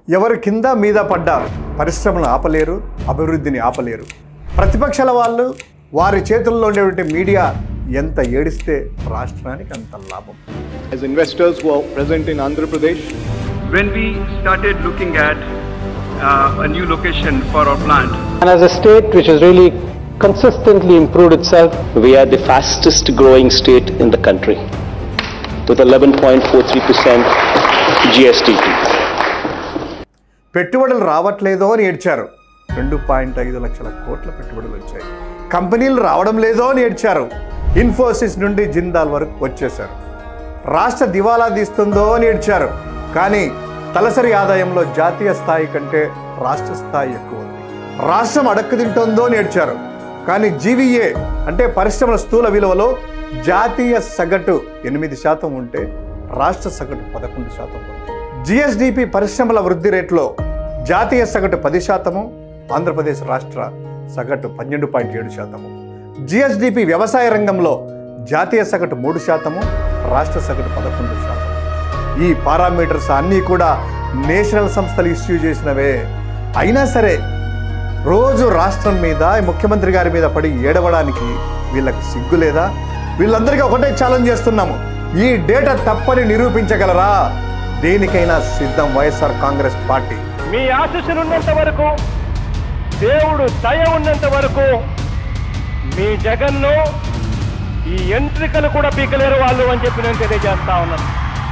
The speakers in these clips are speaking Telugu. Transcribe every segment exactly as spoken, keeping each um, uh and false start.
ఎవరు కింద మీద పడ్డా పరిశ్రమలను ఆపలేరు, అభివృద్ధిని ఆపలేరు. ప్రతిపక్షాల వాళ్ళు వారి చేతుల్లో ఉండేటువంటి మీడియా ఎంత ఏడిస్తే రాష్ట్రానికి అంత లాభం. As investors who are present in Andhra Pradesh, when we started looking at uh, a new location for our plant, and as a state which has really consistently improved itself, we are the fastest growing state in the country with eleven point four three percent G S T P. పెట్టుబడులు రావట్లేదో అని ఏడ్చారు. రెండు పాయింట్ ఐదు లక్షల కోట్ల పెట్టుబడులు వచ్చాయి. కంపెనీలు రావడం లేదో అని ఏడ్చారు. ఇన్ఫోసిస్ నుండి జిందాల్ వరకు వచ్చేశారు. రాష్ట్ర దివాలా తీస్తుందో అని ఏడ్చారు. కానీ తలసరి ఆదాయంలో జాతీయ స్థాయి కంటే రాష్ట్ర స్థాయి ఎక్కువ ఉంది. రాష్ట్రం అడక్కు తింటుందో అని ఏడ్చారు. కానీ జీవీఏ అంటే పరిశ్రమల స్థూల విలువలో జాతీయ సగటు ఎనిమిది శాతం ఉంటే రాష్ట్ర సగటు పదకొండు శాతం ఉంది. జిఎస్డిపి పరిశ్రమల వృద్ధి రేట్లో జాతీయ సగటు పది శాతము, ఆంధ్రప్రదేశ్ రాష్ట్ర సగటు పన్నెండు పాయింట్ ఏడు శాతము. జిఎస్డిపి వ్యవసాయ రంగంలో జాతీయ సగటు మూడు శాతము, రాష్ట్ర సగటు పదకొండు శాతం. ఈ పారామీటర్స్ అన్నీ కూడా నేషనల్ సంస్థలు ఇష్యూ చేసినవే. అయినా సరే రోజు రాష్ట్రం మీద ముఖ్యమంత్రి గారి మీద పడి ఏడవడానికి వీళ్ళకి సిగ్గు లేదా? వీళ్ళందరికీ ఒకటే ఛాలెంజ్ చేస్తున్నాము, ఈ డేటా తప్పని నిరూపించగలరా? దేనికైనా సిద్ధం వైఎస్ఆర్ కాంగ్రెస్ పార్టీ. మీ ఆశీస్సులు ఉన్నంత వరకు, దేవుడు దయ ఉన్నంత వరకు మీ జగన్ను ఈ ఎంట్రికలు కూడా పీకలేరు వాళ్ళు అని చెప్పి నేను తెలియజేస్తా ఉన్నాను.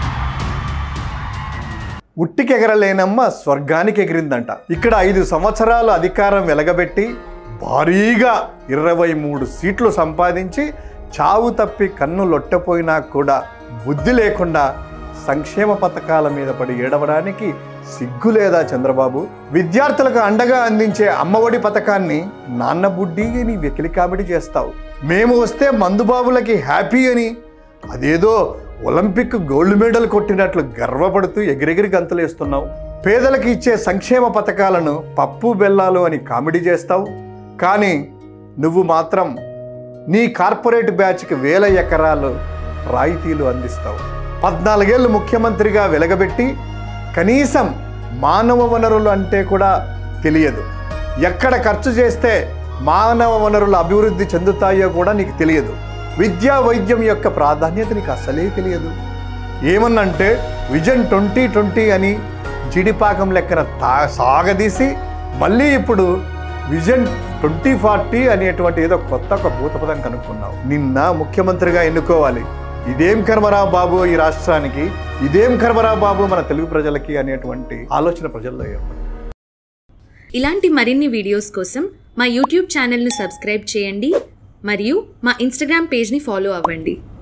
ఉట్టికి ఎగరలేనమ్మ స్వర్గానికి ఎగిరిందంట. ఇక్కడ ఐదు సంవత్సరాలు అధికారం వెలగబెట్టి భారీగా ఇరవై మూడు సీట్లు సంపాదించి చావు తప్పి కన్ను లొట్టపోయినా కూడా బుద్ధి లేకుండా సంక్షేమ పథకాల మీద పడి ఏడవడానికి సిగ్గు లేదా చంద్రబాబు? విద్యార్థులకు అండగా అందించే అమ్మఒడి పథకాన్ని నాన్న బుడ్డి అని వెకిలి కామెడీ చేస్తావు. మేము వస్తే మందుబాబులకి హ్యాపీ అని అదేదో ఒలింపిక్ గోల్డ్ మెడల్ కొట్టినట్లు గర్వపడుతూ ఎగిరెగిరి గంతులేస్తున్నావు. పేదలకు ఇచ్చే సంక్షేమ పథకాలను పప్పు బెల్లాలు అని కామెడీ చేస్తావు. కానీ నువ్వు మాత్రం నీ కార్పొరేట్ బ్యాచ్కి వేల ఎకరాలు రాయితీలు అందిస్తావు. పద్నాలుగేళ్ళు ముఖ్యమంత్రిగా వెలగబెట్టి కనీసం మానవ వనరులు అంటే కూడా తెలియదు. ఎక్కడ ఖర్చు చేస్తే మానవ వనరులు అభివృద్ధి చెందుతాయో కూడా నీకు తెలియదు. విద్యా వైద్యం యొక్క ప్రాధాన్యత నీకు అసలే తెలియదు. ఏమన్నంటే విజన్ ట్వంటీ ట్వంటీ అని జిడిపాకం లెక్కన తా సాగదీసి మళ్ళీ ఇప్పుడు విజన్ ట్వంటీ ఫార్టీ అనేటువంటి ఏదో కొత్త ఒక భూతపదం కనుక్కున్నావు. నిన్న ముఖ్యమంత్రిగా ఎన్నుకోవాలి, ఇదేం కర్మరా బాబు ఈ రాష్ట్రానికి, ఇదేం కర్మరా బాబు మన తెలుగు ప్రజలకి అనేటువంటి ఆలోచన ప్రజల్లో ఏర్పడింది. ఇలాంటి మరిన్ని వీడియోస్ కోసం మా యూట్యూబ్ ఛానల్ను సబ్స్క్రైబ్ చేయండి మరియు మా ఇన్స్టాగ్రామ్ పేజ్ని ఫాలో అవ్వండి.